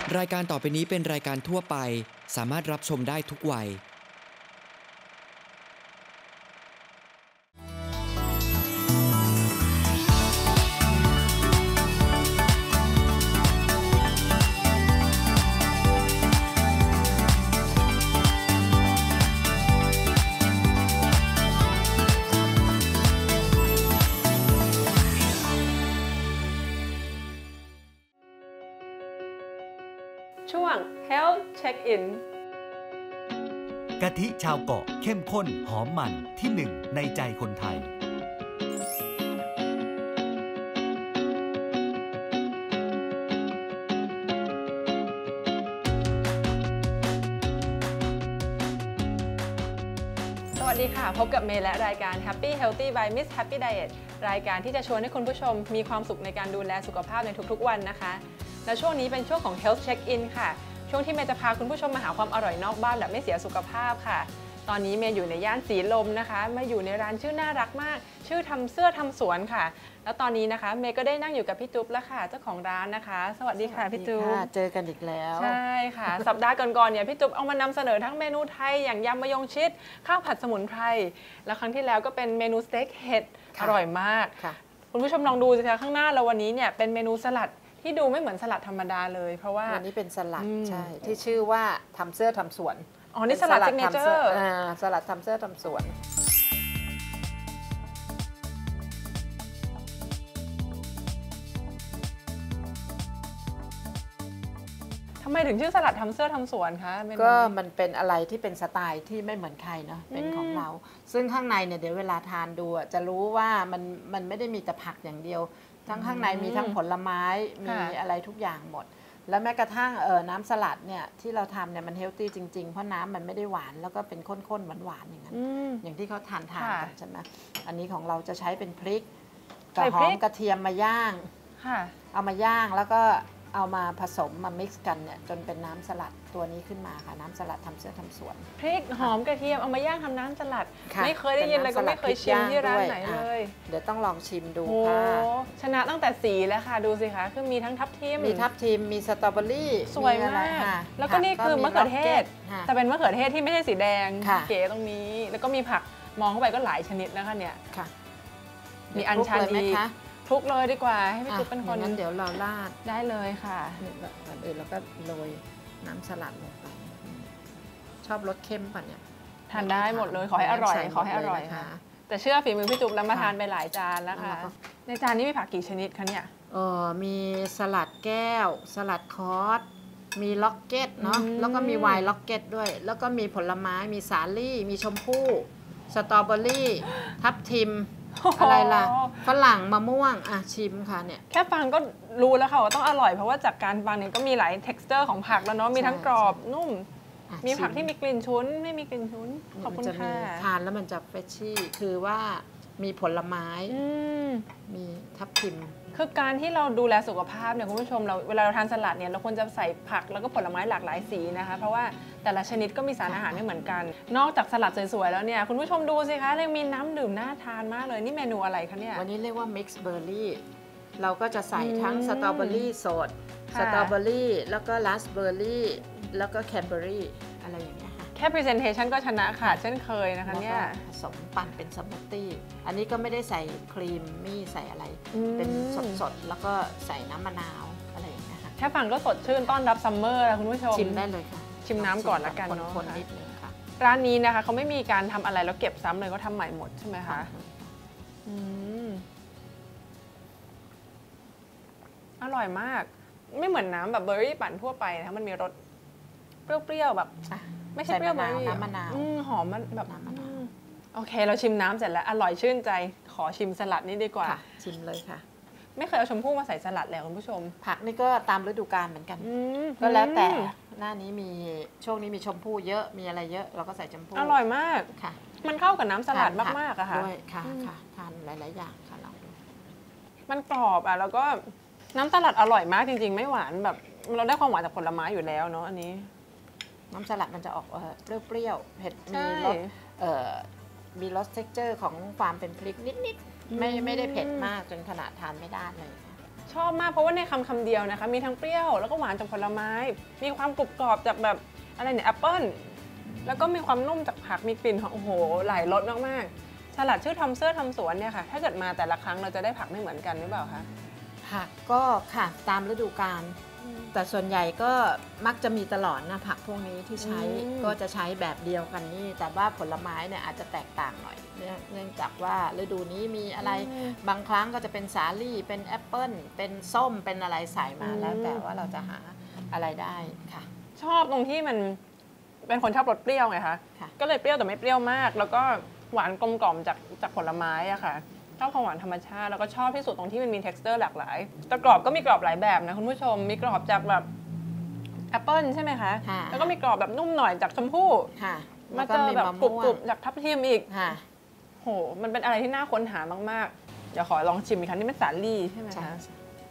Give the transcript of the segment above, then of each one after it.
รายการต่อไปนี้เป็นรายการทั่วไปสามารถรับชมได้ทุกวัยช่วง Health Check-in กะทิชาวเกาะเข้มข้นหอมมันที่หนึ่งในใจคนไทยสวัสดีค่ะพบกับเมย์และรายการ Happy Healthy by Miss Happy Diet รายการที่จะชวนให้คุณผู้ชมมีความสุขในการดูแลสุขภาพในทุกๆวันนะคะและช่วงนี้เป็นช่วงของ Health Check-in ค่ะช่วงที่เมย์จะพาคุณผู้ชมมาหาความอร่อยนอกบ้านแบบไม่เสียสุขภาพค่ะตอนนี้เมย์อยู่ในย่านสีลมนะคะมาอยู่ในร้านชื่อน่ารักมากชื่อทำเสื้อทำสวนค่ะแล้วตอนนี้นะคะเมย์ก็ได้นั่งอยู่กับพี่จุ๊บแล้วค่ะเจ้าของร้านนะคะสวัสดีค่ะพี่จุ๊บเจอกันอีกแล้วใช่ค่ะสัปดาห์ก่อนๆเนี่ยพี่จุ๊บเอามานำเสนอทั้งเมนูไทยอย่างยำมะยงชิดข้าวผัดสมุนไพรแล้วครั้งที่แล้วก็เป็นเมนูสเต็กเห็ดอร่อยมากคุณผู้ชมลองดูสิคะข้างหน้าเราวันนี้เนี่ยเป็นเมนูสลัดที่ดูไม่เหมือนสลัดธรรมดาเลยเพราะว่าวันนี้เป็นสลัดใช่ที่ชื่อว่าทำเสื้อทำสวนอ๋อนี่สลัดซิกเนเจอร์สลัดทำเสื้อทำสวนทำไมถึงชื่อสลัดทำเสื้อทำสวนคะก็มันเป็นอะไรที่เป็นสไตล์ที่ไม่เหมือนใครเนาะเป็นของเราซึ่งข้างในเนี่ยเดี๋ยวเวลาทานดูจะรู้ว่ามันไม่ได้มีแต่ผักอย่างเดียวทั้งข้างในมีทั้งผลไม้มีอะไรทุกอย่างหมดแล้วแม้กระทั่งน้ำสลัดเนี่ยที่เราทำเนี่ยมันเฮลตี้จริงๆเพราะน้ำมันไม่ได้หวานแล้วก็เป็นข้นๆหวานๆอย่างนั้นอย่างที่เขาทานกันใช่ไหมอันนี้ของเราจะใช้เป็นพริกกระหอมกระเทียมมาย่างเอามาย่างแล้วก็เอามาผสมมามิกซ์กันเนี่ยจนเป็นน้ำสลัดตัวนี้ขึ้นมาค่ะน้ำสลัดทำเสื้อทำสวนพริกหอมกระเทียมเอามาย่างทำน้ำสลัดไม่เคยได้ยินเลยก็ไม่เคยชิมที่ร้านไหนเลยเดี๋ยวต้องลองชิมดูค่ะชนะตั้งแต่สีแล้วค่ะดูสิคะคือมีทั้งทับทิมมีสตรอเบอรี่สวยมากแล้วก็นี่คือมะเขือเทศแต่เป็นมะเขือเทศที่ไม่ใช่สีแดงเก๋ตรงนี้แล้วก็มีผักมองเข้าไปก็หลายชนิดนะคะเนี่ยมีอัญชันอีกคลุกเลยดีกว่าให้พี่ตุ๊กเป็นคนงั้นเดี๋ยวเราราดได้เลยค่ะก่อนอื่นเราก็โรยน้ำสลัดลงไปชอบรสเข้มป่ะเนี่ยทานได้หมดเลยขอให้อร่อยขอให้อร่อยค่ะแต่เชื่อฝีมือพี่จุ๊บแล้วมาทานไปหลายจานแล้วค่ะในจานนี้มีผักกี่ชนิดคะเนี่ยมีสลัดแก้วสลัดคอสมีล็อกเก็ตเนาะแล้วก็มีไวน์ล็อกเก็ตด้วยแล้วก็มีผลไม้มีสาลี่มีชมพู่สตรอเบอรี่ทับทิมอะไรล่ะฝรั่งมะม่วงชิมค่ะเนี่ยแค่ฟังก็รู้แล้วค่ะว่าต้องอร่อยเพราะว่าจากการฟังเนี่ยก็มีหลาย texture ของผักแล้วเนาะมีทั้งกรอบนุ่มมีผักที่มีกลิ่นฉุนไม่มีกลิ่นฉุนขอบคุณค่ะทานแล้วมันจะเฟรชชี่คือว่ามีผลไม้มีทับทิมคือการที่เราดูแลสุขภาพเนี่ยคุณผู้ชมเราเวลาเราทานสลัดเนี่ยเราควรจะใส่ผักแล้วก็ผลไม้หลากหลายสีนะคะเพราะว่าแต่ละชนิดก็มีสารอาหารไม่เหมือนกันนอกจากสลัดสวยๆแล้วเนี่ยคุณผู้ชมดูสิคะยังมีน้ำดื่มน่าทานมากเลยนี่เมนูอะไรคะเนี่ยวันนี้เรียกว่า mix berry เราก็จะใส่ทั้งสตรอเบอรี่สดสตรอเบอรี่แล้วก็ราสเบอร์รี่แล้วก็แคนเบอรี่อะไรอย่างเงี้ยแค่ presentation ก็ชนะค่ะเช่นเคยนะคะเนี่ยผสมปั่นเป็นสมูทตี้อันนี้ก็ไม่ได้ใส่ครีมมี่ใส่อะไรเป็นสดๆแล้วก็ใส่น้ำมะนาวอะไรอย่างเงี้ยค่ะแค่ฟังก็สดชื่นต้อนรับซัมเมอร์แล้วคุณผู้ชมชิมได้เลยค่ะชิมน้ำก่อนละกันเนาะคนนิดนึงค่ะร้านนี้นะคะเขาไม่มีการทำอะไรแล้วเก็บซ้ำเลยก็ทำใหม่หมดใช่ไหมคะอร่อยมากไม่เหมือนน้ำแบบเบอร์รี่ปั่นทั่วไปนะมันมีรสเปรี้ยวๆแบบไม่ใช่เปรี้ยวเบอร์รี่น้ำมะนาวหอมมันแบบโอเคเราชิมน้ำเสร็จแล้วอร่อยชื่นใจขอชิมสลัดนี้ดีกว่าชิมเลยค่ะไม่เคยเอาชมพู่มาใส่สลัดแล้วคุณผู้ชมผักนี่ก็ตามฤดูกาลเหมือนกันก็แล้วแต่หน้านี้มีช่วงนี้มีชมพู่เยอะมีอะไรเยอะเราก็ใส่ชมพู่อร่อยมากค่ะมันเข้ากับน้ำสลัดมากๆอะค่ะด้วยค่ะทานหลายๆอย่างค่ะเรามันกรอบอะแล้วก็น้ำสลัดอร่อยมากจริงๆไม่หวานแบบเราได้ความหวานจากผลไม้อยู่แล้วเนาะอันนี้น้ำสลัดมันจะออกเปรี้ยวๆเผ็ดมีรสเท็กเจอร์ของความเป็นพริกนิดๆไม่ได้เผ็ดมากจนขนาดทานไม่ได้เลยชอบมากเพราะว่าในคำเดียวนะคะมีทั้งเปรี้ยวแล้วก็หวานจากผลไม้มีความกรุบกรอบจากแบบอะไรเนี่ยแอปเปิ้ลแล้วก็มีความนุ่มจากผักมีกลิ่นหอมโอ้โหหลายรสมากๆสลัดชื่อทำเสื้อทำสวนเนี่ยค่ะถ้าเกิดมาแต่ละครั้งเราจะได้ผักไม่เหมือนกันหรือเปล่าคะผักก็ค่ะตามฤดูกาลแต่ส่วนใหญ่ก็มักจะมีตลอดนะผักพวกนี้ที่ใช้ก็จะใช้แบบเดียวกันนี่แต่ว่าผลไม้เนี่ยอาจจะแตกต่างหน่อยเนื่องจากว่าฤดูนี้มีอะไรบางครั้งก็จะเป็นสาลี่เป็นแอปเปิ้ลเป็นส้มเป็นอะไรใส่มาแล้วแต่ว่าเราจะหาอะไรได้ค่ะชอบตรงที่มันเป็นคนชอบรสเปรี้ยวไงคะก็เลยเปรี้ยวแต่ไม่เปรี้ยวมากแล้วก็หวานกลมกล่อมจากผลไม้อะค่ะชอบของหวานธรรมชาติแล้วก็ชอบที่สุดตรงที่มันมี texture หลากหลายแต่กรอบก็มีกรอบหลายแบบนะคุณผู้ชมมีกรอบจากแบบแอปเปิ้ลใช่ไหมคะแล้วก็มีกรอบแบบนุ่มหน่อยจากชมพู่มาเจอแบบกรุบๆจากทับทิมอีกโหมันเป็นอะไรที่น่าค้นหามากๆเดี๋ยวขอลองชิมอีกครั้งนี่เป็นสาลี่ใช่ไหมคะ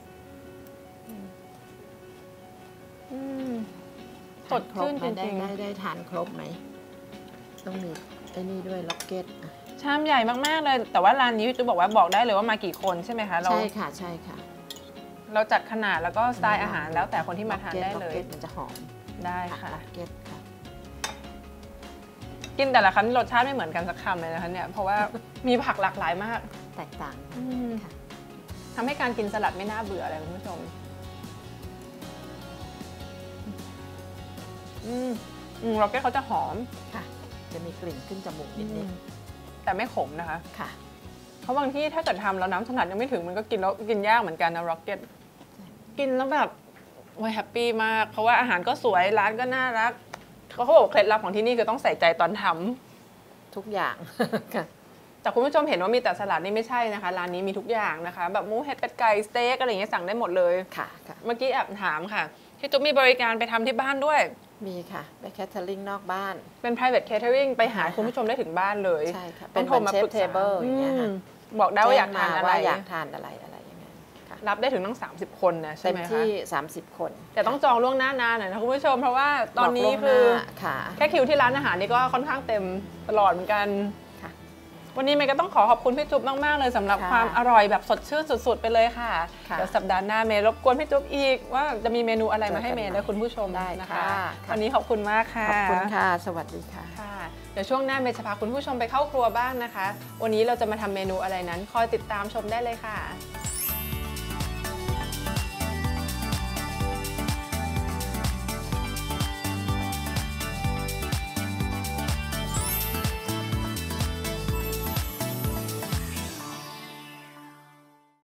สดชื่นจริงๆได้ทานครบไหมต้องมีไอ้นี่ด้วยล็อกเก็ตชามใหญ่มากๆเลยแต่ว่าร้านนี้พี่ตุ๊กบอกว่าบอกได้เลยว่ามากี่คนใช่ไหมคะใช่ค่ะใช่ค่ะเราจัดขนาดแล้วก็สไตล์อาหารแล้วแต่คนที่มาทานได้เลยมันจะหอมได้ค่ะล็อกเก็ตค่ะกินแต่ละคำรสชาติไม่เหมือนกันสักคำเลยนะคะเนี่ยเพราะว่ามีผักหลากหลายมากแตกต่างค่ะทำให้การกินสลัดไม่น่าเบื่อเลยคุณผู้ชมล็อกเก็ตเขาจะหอมค่ะจะมีกลิ่นขึ้นจมูกนิดนึงแต่ไม่ขมนะคะค่ะเพราะบางที่ถ้าเกิดทำแล้วน้ำสลัดยังไม่ถึงมันก็กินแล้วกินยากเหมือนกันนะร็อกเก็ตกินแล้วแบบว้ยแฮปปี้มากเพราะว่าอาหารก็สวยร้านก็น่ารักเขาบอกเคล็ดลับของที่นี่คือต้องใส่ใจตอนทำทุกอย่างแต่คุณผู้ชมเห็นว่ามีแต่สลัดนี่ไม่ใช่นะคะร้านนี้มีทุกอย่างนะคะแบบหมูเห็ดเป็ดไก่สเต็กอะไรอย่างเงี้ยสั่งได้หมดเลยค่ะเมื่อกี้แอบถามค่ะที่ตุ๊กมีบริการไปทำที่บ้านด้วยมีค่ะไปแคทเทอริงนอกบ้านเป็น private catering ไปหาคุณผู้ชมได้ถึงบ้านเลยใช่ค่ะเป็นเชฟเทเบิลอย่างเงี้ยค่ะบอกได้ว่าอยากทานอะไรอยากทานอะไรอย่างเงี้ยรับได้ถึงตั้ง30 คนนะใช่ไหมคะเต็มที่30 คนแต่ต้องจองล่วงหน้านานหน่อยนะคุณผู้ชมเพราะว่าตอนนี้คือแค่คิวที่ร้านอาหารนี่ก็ค่อนข้างเต็มตลอดเหมือนกันวันนี้เมย์ก็ต้องขอบคุณพี่จุ๊บมากๆเลยสำหรับความอร่อยแบบสดชื่นสุดๆไปเลยค่ะเดี๋ยวสัปดาห์หน้าเมย์รบกวนพี่จุ๊บอีกว่าจะมีเมนูอะไรมาให้เมย์และคุณผู้ชมได้นะคะวันนี้ขอบคุณมากค่ะขอบคุณค่ะสวัสดีค่ะเดี๋ยวช่วงหน้าเมย์จะพาคุณผู้ชมไปเข้าครัวบ้างนะคะวันนี้เราจะมาทำเมนูอะไรนั้นคอยติดตามชมได้เลยค่ะ